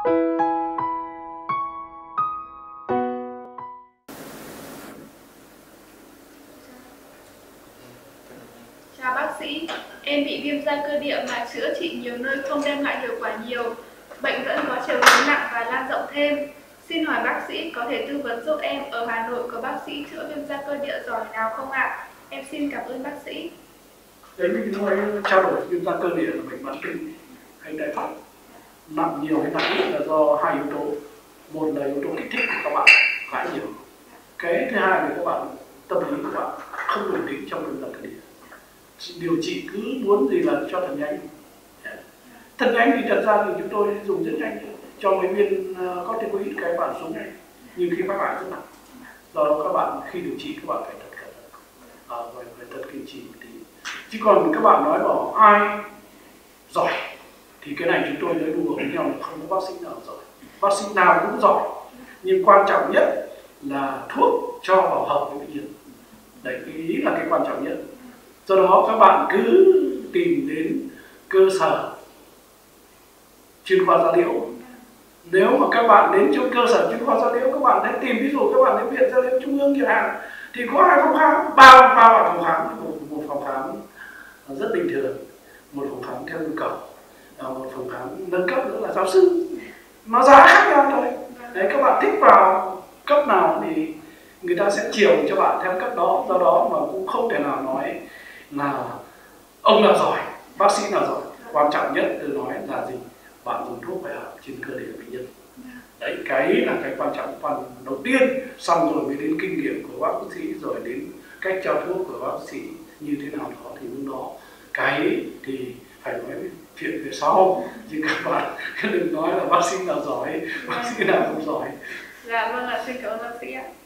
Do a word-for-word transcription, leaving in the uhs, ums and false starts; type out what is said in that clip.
Chào bác sĩ, em bị viêm da cơ địa mà chữa trị nhiều nơi không đem lại hiệu quả nhiều. Bệnh vẫn có chiều hướng nặng và lan rộng thêm. Xin hỏi bác sĩ có thể tư vấn giúp em ở Hà Nội có bác sĩ chữa viêm da cơ địa giỏi nào không ạ? Em xin cảm ơn bác sĩ. Đấy mình nói trao đổi viêm da cơ địa là bệnh mãn tính hay đại phát nặng nhiều hay nặng ít là do hai yếu tố. Một là yếu tố kích thích của các bạn khá nhiều. Cái thứ hai là các bạn tâm lý của bạn không ổn định trong viêm da cơ địa. Điều trị cứ muốn gì là cho thật nhanh. Thật nhanh thì thật ra thì chúng tôi dùng rất nhanh cho mấy viên corticoid cái bạn xuống ngay. Nhưng khi các bạn rất nặng, do đó các bạn khi điều trị các bạn phải thật cẩn thận, à, phải, phải thật kiên trì một tí. Chứ còn các bạn nói bảo ai giỏi thì cái này chúng tôi nói đùa với nhau là không có bác sĩ nào giỏi. Bác sĩ nào cũng giỏi, nhưng quan trọng nhất là thuốc cho vào hợp với bệnh nhân. Đấy, cái ý là cái quan trọng nhất. Do đó các bạn cứ tìm đến cơ sở chuyên khoa da liễu. Nếu mà các bạn đến chỗ cơ sở chuyên khoa da liễu, các bạn hãy tìm, ví dụ các bạn đến viện da liễu trung ương chẳng hạn, thì có hai phòng khám, ba ba bạn phòng khám, một, một phòng khám rất bình thường, một phòng khám theo nhu cầu, một phòng khám nâng cấp nữa là giáo sư. Nó giá khác nhau thôi. Đấy, các bạn thích vào cấp nào thì người ta sẽ chiều cho bạn theo cấp đó. Do đó mà cũng không thể nào nói là ông nào giỏi, bác sĩ nào giỏi. Quan trọng nhất tôi nói là gì? Bạn dùng thuốc phải hợp trên cơ thể bệnh nhân. Đấy, cái là cái quan trọng phần đầu tiên. Xong rồi mới đến kinh nghiệm của bác sĩ, rồi đến cách cho thuốc của bác sĩ như thế nào đó, thì lúc đó cái thì phải nói chuyện về sau. Chứ các bạn đừng nói là bác sĩ nào giỏi, bác sĩ nào không giỏi. Dạ vâng ạ, xin cảm ơn bác sĩ ạ.